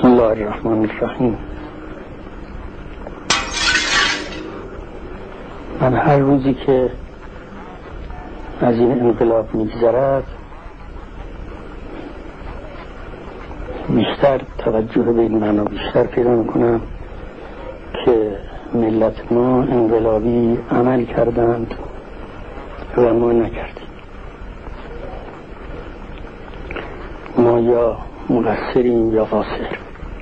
بسم الله الرحمن الرحیم. من هر روزی که از این انقلاب میگذرد بیشتر توجه به این معنا بیشتر پیدا میکنم که ملت ما انقلابی عمل کردند و ما نکردیم. ما یا مقصریم یا قاصر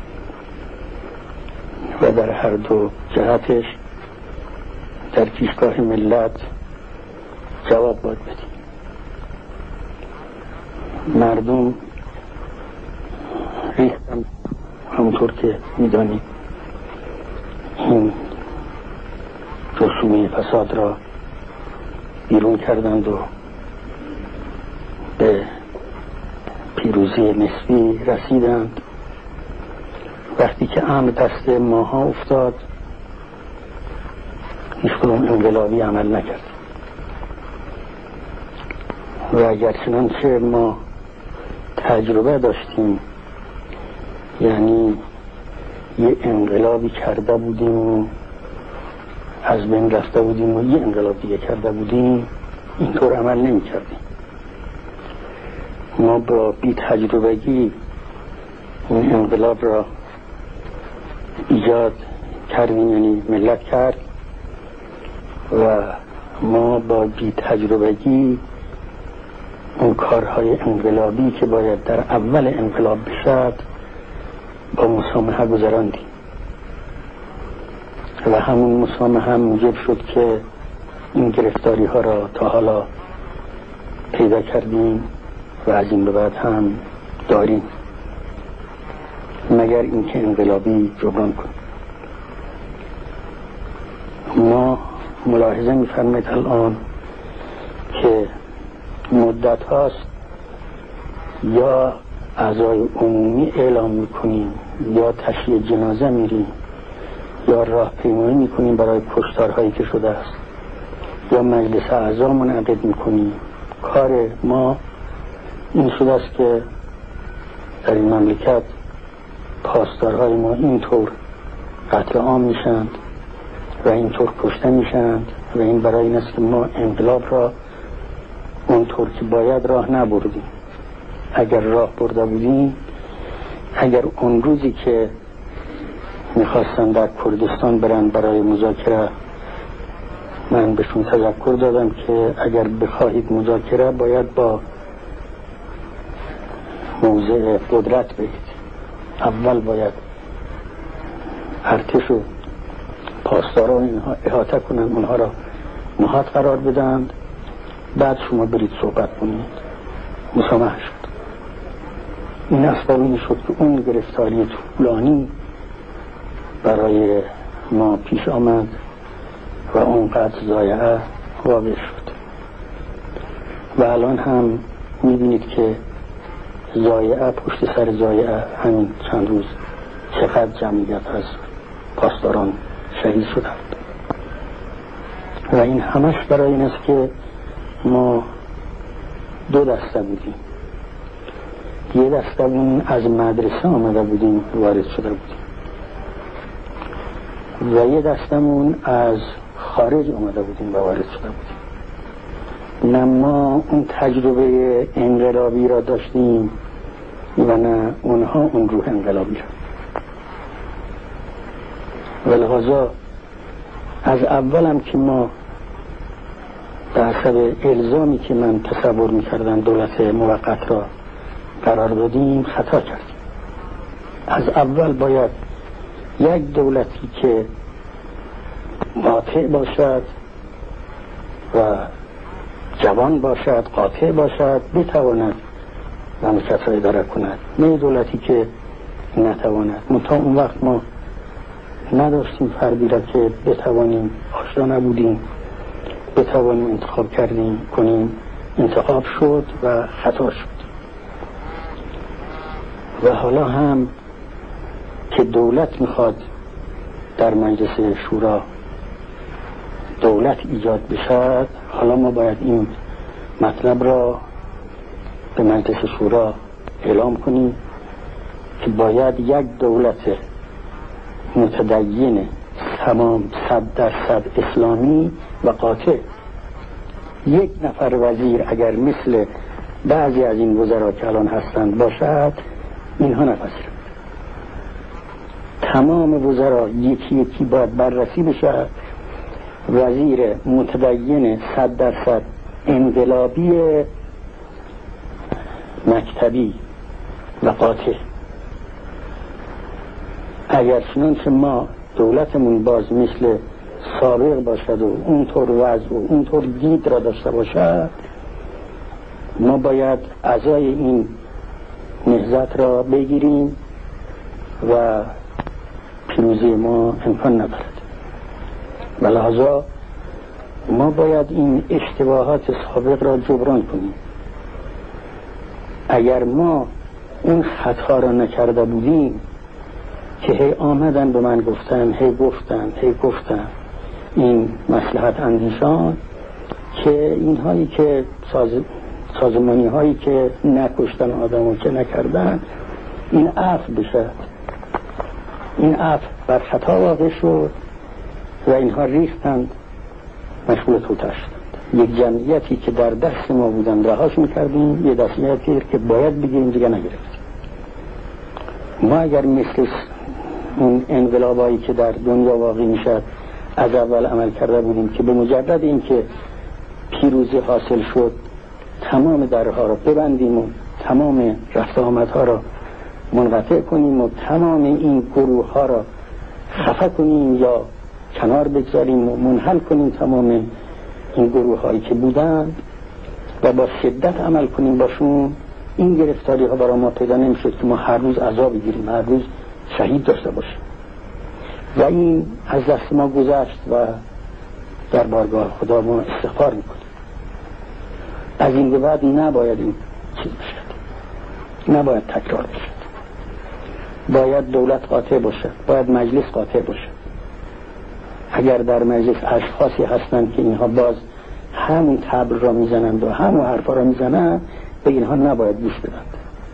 و در هر دو جهتش در پیشگاه ملت جواب باید بدیم. مردم ریختن همونطور که میدانید این رسومی فساد را بیرون کردند و به پیروزی نسبی رسیدند. وقتی که امر دست ماها افتاد هیچ کدوم انقلابی عمل نکرد و اگر چنانچه ما تجربه داشتیم، یعنی یه انقلابی کرده بودیم و از بین رفته بودیم و یه انقلاب دیگه کرده بودیم، اینطور عمل نمی کردیم. ما با بی تجربگی این انقلاب را ایجاد کردیم، یعنی ملت کرد و ما با بی تجربگی اون کارهای انقلابی که باید در اول انقلاب بشد با مسامحه گذراندیم و همون مسامحه موجب شد که این گرفتاری ها را تا حالا پیدا کردیم و از این به بعد هم داریم، مگر اینکه انقلابی جبران کنیم. ما ملاحظه می‌فرمایید الان که مدت هاست یا اعضای عمومی اعلام میکنیم یا تشییع جنازه میریم یا راهپیمایی میکنیم برای کشتارهایی که شده است یا مجلس اعضا منعقد میکنیم. کار ما این شده است که در این مملکت پاسدارهای ما اینطور قتل عام میشند و اینطور کشته میشند و این برای این است که ما انقلاب را اونطور که باید راه نبردیم. اگر راه برده بودیم، اگر اون روزی که میخواستن در کردستان برن برای مذاکره، من بهشون تذکر دادم که اگر بخواهید مذاکره باید با موضع قدرت برید. اول باید ارتش و پاسداران اینها احاطه کنن، اونها را نهاد قرار بدند، بعد شما برید صحبت کنید. مسامحه شد. این اسباب این شد که اون گرفتاری طولانی برای ما پیش آمد و اونقدر ضایعه واقع شد و الان هم میبینید که ضایعه پشت سر ضایعه همین چند روز چقدر جمعیت از پاسداران شهید شدند و این همش برای این است که ما دو دسته بودیم. یه دسته بودیم از مدرسه آمده بودیم وارد شده بودیم و یه دستمون از خارج آمده بودیم و وارد شده بودیم. نه ما اون تجربه انقلابی را داشتیم و نه اونها اون روح انقلابی را. ولهذا از اولم که ما در حسب الزامی که من تصور می‌کردم دولت موقت را قرار دادیم خطا کردیم. از اول باید یک دولتی که قاطع باشد و جوان باشد، قاطع باشد، بتواند مملکت را اداره کند، نه دولتی که نتواند. منتها اون وقت ما نداشتیم فردی را که بتوانیم، آشنا نبودیم بتوانیم انتخاب کنیم. انتخاب شد و خطا شد و حالا هم که دولت میخواد در مجلس شورا دولت ایجاد بشد، حالا ما باید این مطلب را به مجلس شورا اعلام کنیم که باید یک دولت متدین تمام 100% اسلامی و قاطع، یک نفر وزیر اگر مثل بعضی از این وزرا که الان هستند باشد اینها نپذیرند. تمام وزرا یکی یکی باید بررسی بشه. وزیر متدین 100% انقلابی مکتبی و قاطع. اگر چنانچه ما دولتمون باز مثل سابق باشد و اونطور وضع و اونطور دید را داشته باشد، ما باید اعضای این نهضت را بگیریم و پیروزی ما امکان ندارد. ولذا ما باید این اشتباهات سابق را جبران کنیم. اگر ما اون خطا را نکرده بودیم که هی آمدن به من گفتن هی گفتن این مصلحت اندیشان که اینهایی که سازمانی هایی که نکشتن آدمو که نکردن این عفو بشه، این عفو بر خطا واقع شد و اینها ریختند مشغول توتر شدند. یک جمعیتی که در دست ما بودن رهاش میکردیم، یه دستیتی که باید بگیریم دیگه نگرفتیم. ما اگر مثل اون انقلابایی که در دنیا واقع میشد از اول عمل کرده بودیم که به مجرد اینکه پیروزی حاصل شد تمام درها را ببندیم و تمام رفت آمدها را منقطع کنیم و تمام این گروه ها را خفه کنیم یا کنار بگذاریم و منحل کنیم تمام این گروه هایی که بودند و با شدت عمل کنیم باشون، این گرفتاری ها برای ما پیدا نمیشد که ما هر روز عذاب بگیریم، هر روز شهید داشته باشیم. و این از دست ما گذشت و در بارگاه خدا ما استغفار میکنیم. از این به بعد نباید این چیز بشد، نباید تکرار بشد. باید دولت قاطع باشد، باید مجلس قاطع باشد. اگر در مجلس اشخاصی هستند که اینها باز همون تبر را میزنند و همون حرفا را میزنند، به اینها نباید گوش بدند.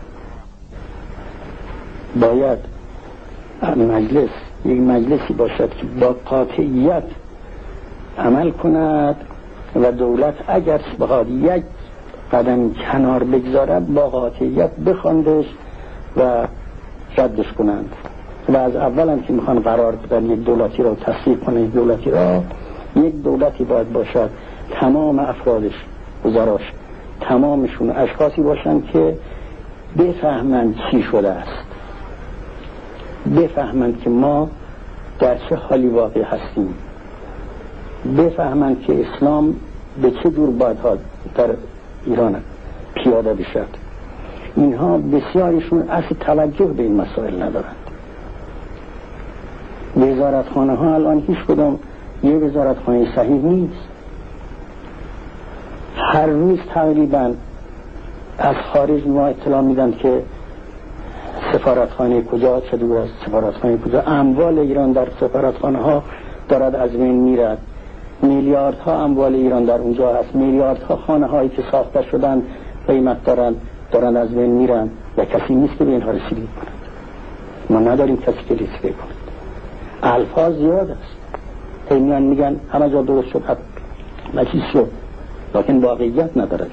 باید مجلس یک مجلسی باشد که با قاطعیت عمل کند و دولت اگر بخواد یک قدم کنار بگذارد با قاطعیت بخواندش و ردش کنند. و از اول هم که میخوان قرار بدن یک دولتی را تصدیق کنند، یک دولتی را، یک دولتی باید باشد تمام افرادش، وزراش، تمامشون اشخاصی باشند که بفهمند چی شده است، بفهمند که ما در چه حالی واقع هستیم، بفهمند که اسلام به چه جور باید در ایران پیاده بشد. اینها بسیاریشون اصلا توجه به این مسائل ندارند. وزارتخانه ها الان هیچ کدام یه وزارتخانه صحیح نیست. هر روز تقریبا از خارج ما اطلاع میدن که سفارتخانه کجا، چه دور از سفارتخانه کجا، اموال ایران در سفارتخانه ها دارد از بین میرد، میلیاردها اموال ایران در اونجا هست، میلیاردها خانه هایی که ساخته شدن قیمت دارن از بین میرن و کسی نیست که به اینها رسیدگی کند. ما نداریم کسی که رسیدگی کند. الفاظ زیاد است، میان میگن همه جا درست شد، نچیز شد، لیکن واقعیت ندارد.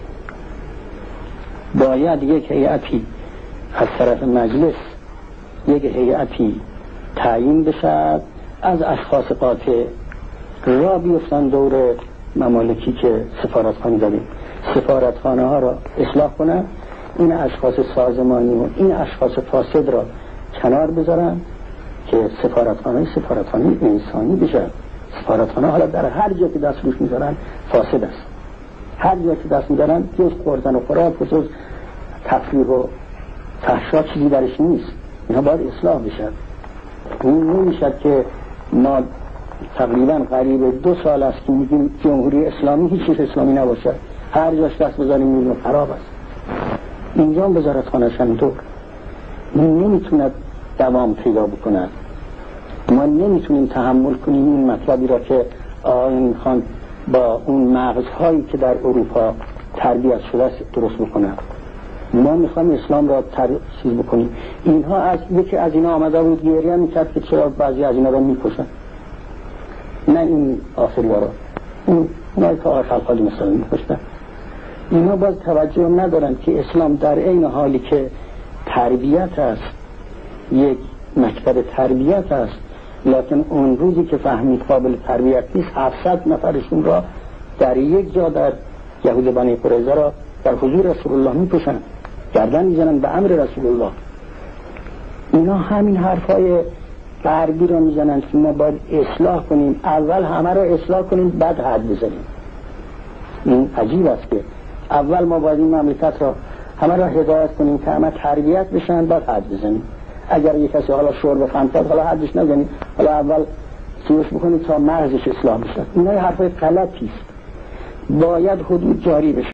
باید یک هیئتی از طرف مجلس، یک هیئتی تعیین بشد از اشخاص قاطع را بیفتن دور ممالکی که سفارتخانه داریم، سفارتخانه ها را اصلاح کنن، این اشخاص سازمانی و این اشخاص فاسد را کنار بذارن که سفارتخانه انسانی بشه. سفارتخانه حالا در هر جا که دست روش میذارن فاسد است، هر جا که دست میذارن جز خوردن و خوراک و جز تفریح و فحشا چیزی درش نیست. اینها باید اصلاح بشن. این نمیشد که ما تقریبا قریب 2 سال است که میگیم جمهوری اسلامی هیچ چیز اسلامی نباشد، هر جاش دست بذاریم میبینیم خراب است. اینجا هم وزارتخانه همینطور نمیتوند دوام پیدا بکند. ما نمیتونیم تحمل کنیم این مطلبی را که آقایان خان با اون مغزهایی که در اروپا تربیت شده است درست بکنند. ما میخوایم اسلام را چیز بکنیم. اینها از یکی از اینا آمده بود گریه میکرد که چرا بعضی از اینا را میکشن، نه این آخری ها را، اونایی که آقای خلقالی مثلا میکشتن. اینا باز توجه ندارن که اسلام در این حالی که تربیت است، یک مکتب تربیت است، لکن اون روزی که فهمید قابل تربیت نیست 700 نفرشون را در یک جا در یهود بنی قریظه را در حضور رسول الله میکشن، گردن میزنن به امر رسول الله. اینا همین حرفای غربی را میزنن که ما باید اصلاح کنیم، اول همه را اصلاح کنیم بعد حد بزنیم. این عجیب است که اول ما باید این مملکت را همه را هدایت کنیم که همه تربیت بشن بعد حد بزنیم. اگر یک کسی حالا شرب خمر کرد حالا حدش نزنید، حالا اول سیوش بکنید تا مغزش اصلاح بشه. اینا حرفای غلطی است. باید حدود جاری بشه.